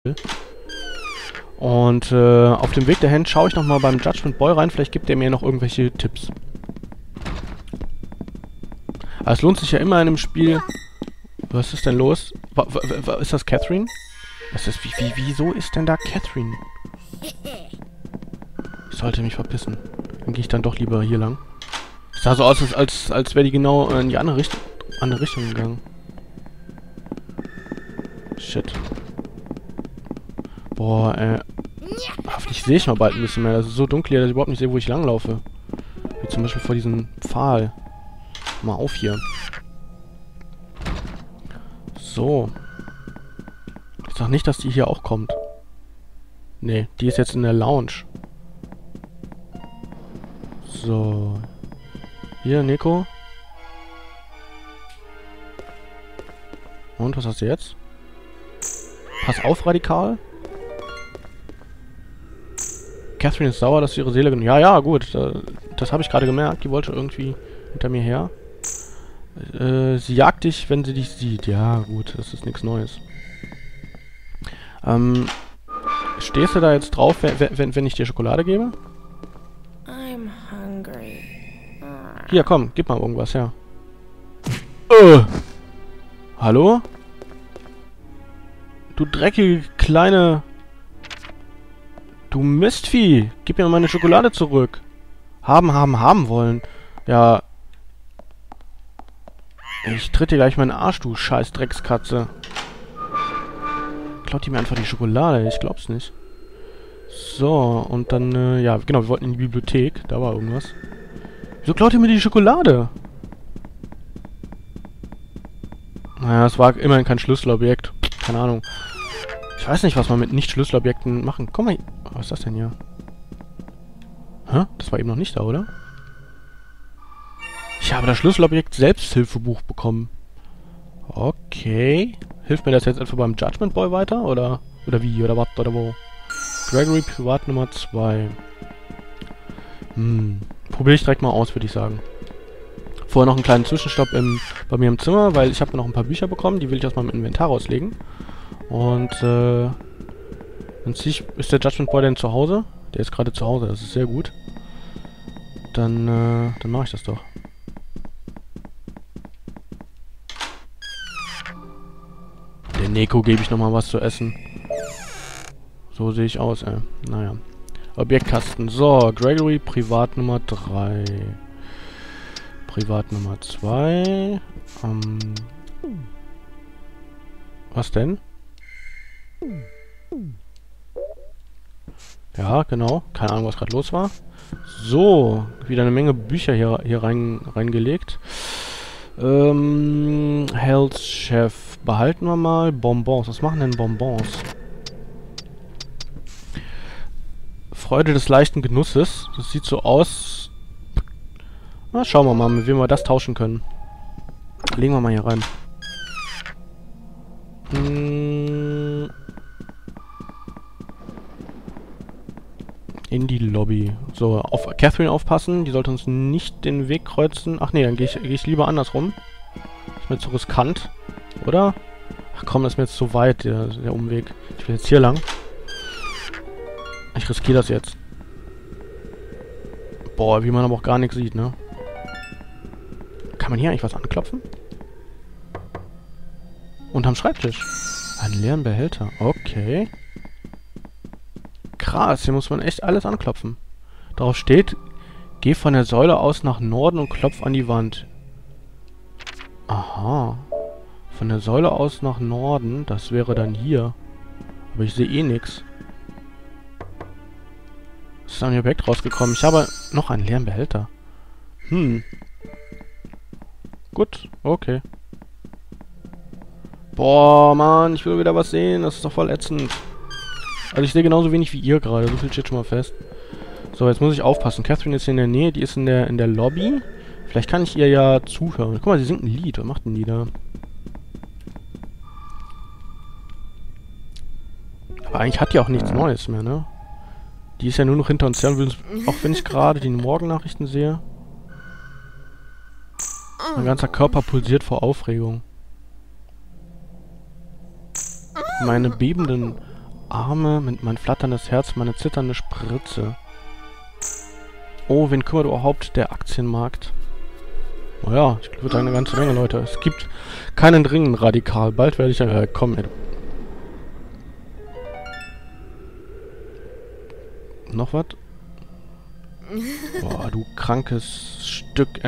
Und auf dem Weg dahin schaue ich nochmal beim Judgment Boy rein, vielleicht gibt er mir noch irgendwelche Tipps. Aber es lohnt sich ja immer in einem Spiel... Was ist denn los? Ist das Catherine? Wieso ist denn da Catherine? Ich sollte mich verpissen. Dann gehe ich dann doch lieber hier lang. Es sah so aus, als wäre die genau in die andere Richtung gegangen. Shit. Boah, hoffentlich sehe ich mal bald ein bisschen mehr. Das ist so dunkel hier, dass ich überhaupt nicht sehe, wo ich langlaufe. Wie zum Beispiel vor diesem Pfahl. Mal auf hier. So. Ich sag nicht, dass die hier auch kommt. Nee, die ist jetzt in der Lounge. So. Hier, Nico. Und, was hast du jetzt? Pass auf, Radikal. Catherine ist sauer, dass sie ihre Seele genommen... Ja, gut. Das habe ich gerade gemerkt. Die wollte irgendwie hinter mir her. Sie jagt dich, wenn sie dich sieht. Ja, gut. Das ist nichts Neues. Stehst du da jetzt drauf, wenn ich dir Schokolade gebe? I'm hungry. Hier, komm. Gib mal irgendwas her. Hallo? Du dreckige kleine... Du Mistvieh! Gib mir meine Schokolade zurück! Haben wollen. Ja... Ich tritt dir gleich meinen Arsch, du scheiß Dreckskatze. Klaut die mir einfach die Schokolade? Ich glaub's nicht. So, und dann, ja, genau, wir wollten in die Bibliothek. Da war irgendwas. Wieso klaut ihr mir die Schokolade? Naja, es war immerhin kein Schlüsselobjekt. Keine Ahnung. Ich weiß nicht, was man mit Nicht-Schlüsselobjekten machen. Komm mal hier. Was ist das denn hier? Hä? Das war eben noch nicht da, oder? Ich habe das Schlüsselobjekt Selbsthilfebuch bekommen. Okay. Hilft mir das jetzt etwa beim Judgment Boy weiter? Oder wie? Oder was? Oder wo? Gregory Privat Nummer 2. Probiere ich direkt mal aus, würde ich sagen. Vorher noch einen kleinen Zwischenstopp bei mir im Zimmer, weil ich habe noch ein paar Bücher bekommen. Die will ich erstmal im Inventar rauslegen. Und, dann ist der Judgment Boy denn zu Hause? Der ist gerade zu Hause, das ist sehr gut. Dann mache ich das doch. Der Neko gebe ich nochmal was zu essen. So sehe ich aus, Naja. Objektkasten. So, Gregory, Privat Nummer 3. Privat Nummer 2. Was denn? Ja, genau. Keine Ahnung, was gerade los war. So, wieder eine Menge Bücher hier reingelegt. Health Chef. Behalten wir mal. Bonbons. Was machen denn Bonbons? Freude des leichten Genusses. Das sieht so aus. Na, schauen wir mal, mit wem wir das tauschen können. Legen wir mal hier rein. In die Lobby. So, auf Catherine aufpassen. Die sollte uns nicht den Weg kreuzen. Ach nee, dann gehe ich lieber andersrum. Ist mir zu riskant. Oder? Ach komm, das ist mir jetzt zu weit, der Umweg. Ich will jetzt hier lang. Ich riskiere das jetzt. Boah, wie man aber auch gar nichts sieht, ne? Kann man hier eigentlich was anklopfen? Unterm Schreibtisch. Einen leeren Behälter. Okay. Krass, hier muss man echt alles anklopfen. Darauf steht, geh von der Säule aus nach Norden und klopf an die Wand. Aha. Von der Säule aus nach Norden, das wäre dann hier. Aber ich sehe eh nichts. Ist ein Objekt rausgekommen. Ich habe noch einen leeren Behälter. Gut, okay. Boah, Mann, ich will wieder was sehen. Das ist doch voll ätzend. Also ich sehe genauso wenig wie ihr gerade. So viel steht schon mal fest. So, jetzt muss ich aufpassen. Catherine ist hier in der Nähe. Die ist in der Lobby. Vielleicht kann ich ihr ja zuhören. Guck mal, sie singt ein Lied. Was macht denn die da? Aber eigentlich hat die auch nichts Neues mehr, ne? Die ist ja nur noch hinter uns her. Auch wenn ich gerade die Morgennachrichten sehe. Mein ganzer Körper pulsiert vor Aufregung. Meine bebenden Arme, mit mein flatterndes Herz, meine zitternde Spritze. Oh, wen kümmert überhaupt der Aktienmarkt? Naja, ich würde sagen eine ganze Menge, Leute. Es gibt keinen dringenden Radikal. Bald werde ich... komm, ey. Noch was? Boah, du krankes Stück,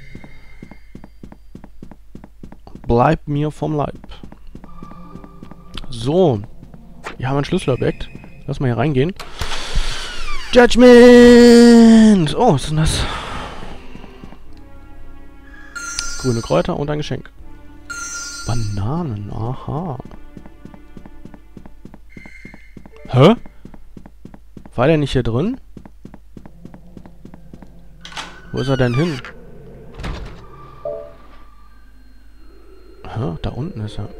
Bleib mir vom Leib. So. Wir haben ein Schlüsselobjekt. Lass mal hier reingehen. Judgment! Oh, was ist denn das? Grüne Kräuter und ein Geschenk. Bananen, aha. Hä? War der nicht hier drin? Wo ist er denn hin? Hä? Da unten ist er.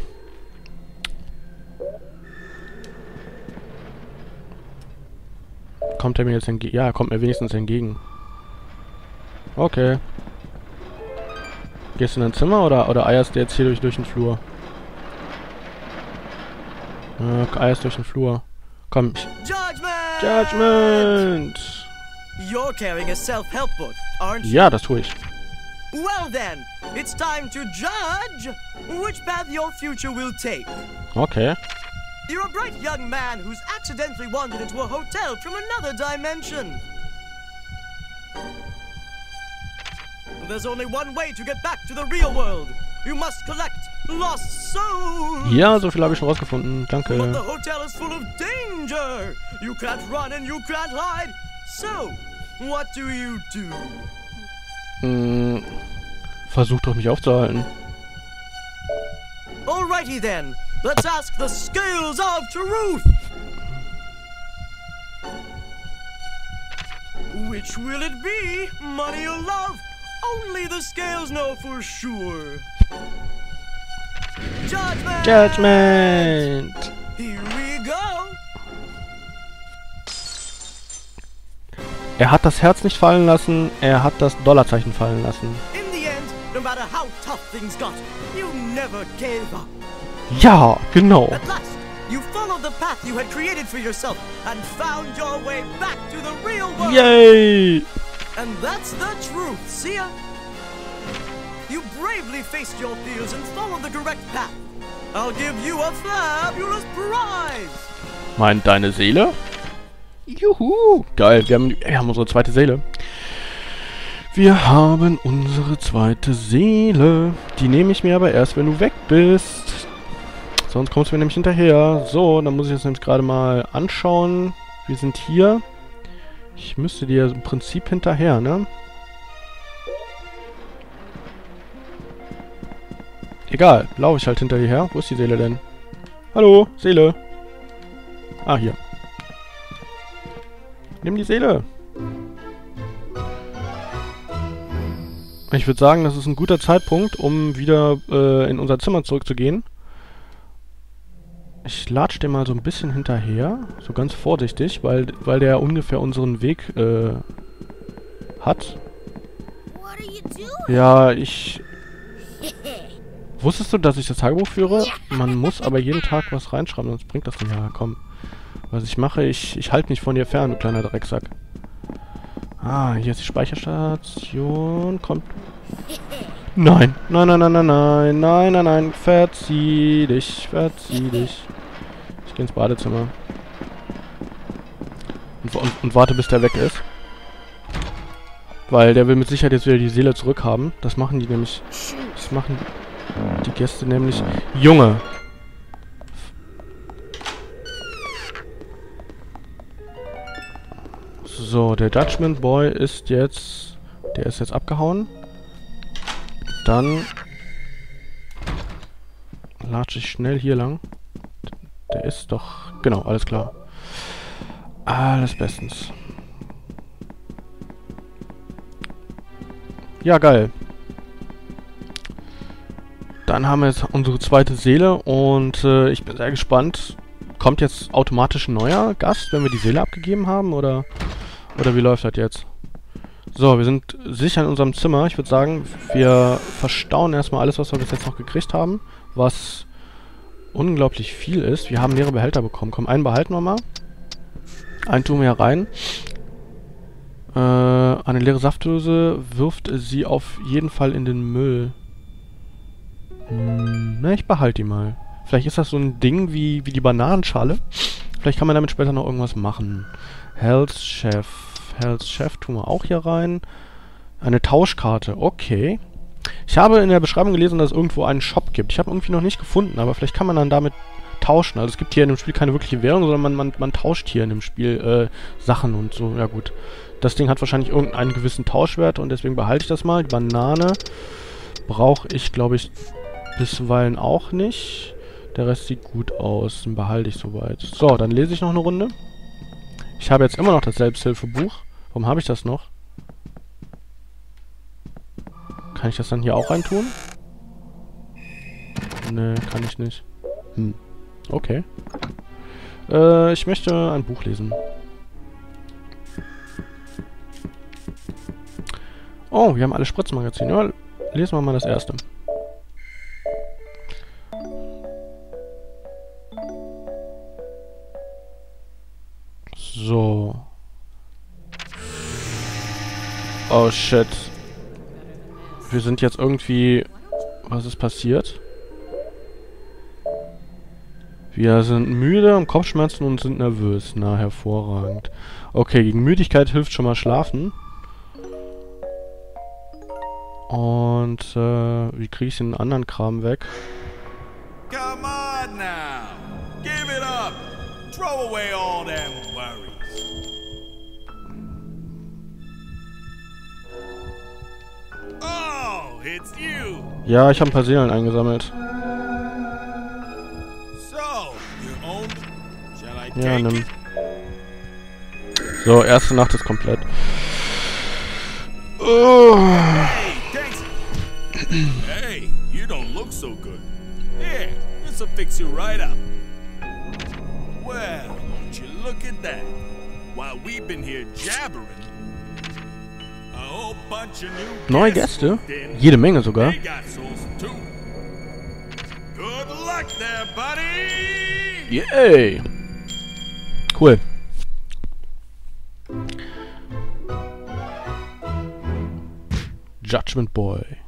Kommt er mir jetzt entgegen? Ja, er kommt mir wenigstens entgegen. Okay. Gehst du in dein Zimmer oder eierst du jetzt hier durch den Flur? Eierst durch den Flur. Komm. Judgment! You're carrying a self-help book, aren't you? Ja, das tue ich. Well then, it's time to judge which path your future will take. Okay. You're a bright young man who's accidentally wandered into a hotel from another dimension. There's only one way to get back to the real world. You must collect lost souls. Ja, so viel habe ich schon rausgefunden. But Danke. the hotel is full of danger. You can't run and you can't hide. So, what do you do? Versuch doch mich aufzuhalten. Alrighty then, let's ask the scales of truth. Which will it be, money or love? Only the scales know for sure. Judgment! Judgment! Here we go. Er hat das Herz nicht fallen lassen, er hat das Dollarzeichen fallen lassen. In the end, no matter how tough things got, you never gave up. Ja, genau. At last, you followed the path you had created for yourself and found your way back to the real world. Yay! And that's the truth, see ya? You bravely faced your fears and followed the correct path. I'll give you a fabulous prize. Meint deine Seele? Juhu! Geil, wir haben unsere zweite Seele. Wir haben unsere zweite Seele. Die nehme ich mir aber erst, wenn du weg bist. Sonst kommst du mir nämlich hinterher. So, dann muss ich das nämlich gerade mal anschauen. Wir sind hier. Ich müsste dir im Prinzip hinterher, ne? Egal, laufe ich halt hinter dir her. Wo ist die Seele denn? Hallo, Seele. Ah, hier. Nimm die Seele. Ich würde sagen, das ist ein guter Zeitpunkt, um wieder in unser Zimmer zurückzugehen. Ich latsche dem mal so ein bisschen hinterher. So ganz vorsichtig, weil der ungefähr unseren Weg hat. Ja, Wusstest du, dass ich das Tagebuch führe? Man muss aber jeden Tag was reinschreiben, sonst bringt das nicht. Ja, komm. Was ich mache, ich halte mich von dir fern, du kleiner Drecksack. Ah, hier ist die Speicherstation. Kommt. Nein. Nein, nein, nein, nein, nein. Nein, nein, nein. Verzieh dich. Verzieh dich. Ich gehe ins Badezimmer. Und warte, bis der weg ist. Weil der will mit Sicherheit jetzt wieder die Seele zurückhaben. Das machen die nämlich. Das machen die Gäste nämlich. Junge! So, der Judgment Boy ist jetzt... Der ist jetzt abgehauen. Dann... latsche ich schnell hier lang. Der ist doch... Genau, alles klar. Alles bestens. Ja, geil. Dann haben wir jetzt unsere zweite Seele und ich bin sehr gespannt. Kommt jetzt automatisch ein neuer Gast, wenn wir die Seele abgegeben haben, oder wie läuft das jetzt? So, wir sind sicher in unserem Zimmer. Ich würde sagen, wir verstauen erstmal alles, was wir bis jetzt noch gekriegt haben, was unglaublich viel ist. Wir haben leere Behälter bekommen. Komm, einen behalten wir mal. Einen tun wir hier rein. Eine leere Saftdose wirft sie auf jeden Fall in den Müll. Na, ich behalte die mal. Vielleicht ist das so ein Ding wie die Bananenschale. Vielleicht kann man damit später noch irgendwas machen. Health Chef. Health Chef tun wir auch hier rein. Eine Tauschkarte. Okay. Ich habe in der Beschreibung gelesen, dass es irgendwo einen Shop gibt. Ich habe irgendwie noch nicht gefunden, aber vielleicht kann man dann damit tauschen. Also es gibt hier in dem Spiel keine wirkliche Währung, sondern man tauscht hier in dem Spiel Sachen und so. Ja gut. Das Ding hat wahrscheinlich irgendeinen gewissen Tauschwert und deswegen behalte ich das mal. Die Banane brauche ich, glaube ich, bisweilen auch nicht. Der Rest sieht gut aus. Den behalte ich soweit. So, dann lese ich noch eine Runde. Ich habe jetzt immer noch das Selbsthilfebuch. Warum habe ich das noch? Kann ich das dann hier auch reintun? Ne, kann ich nicht. Okay. Ich möchte ein Buch lesen. Oh, wir haben alle Spritzmagazine. Ja, lesen wir mal das erste. So. Oh shit. Wir sind jetzt irgendwie... Was ist passiert? Wir sind müde, haben Kopfschmerzen und sind nervös. Na, hervorragend. Okay, gegen Müdigkeit hilft schon mal Schlafen. Und, wie kriege ich den anderen Kram weg? Come on now. Give it up. Throw away all them worries. Oh, it's you. Ja, ich habe ein paar Seelen eingesammelt. So, you own. Shall I Ja, take nimm. it? So, erste Nacht ist komplett. Oh. Hey, thanks. Hey, you don't look so good. Here, this'll fix you right up. Well, would you look at that? While we've been here jabbering, a whole bunch of new Neue guests Gäste? moved in. Jede Menge sogar. They got souls too. Good luck there, buddy. Yay! Cool. Judgment Boy.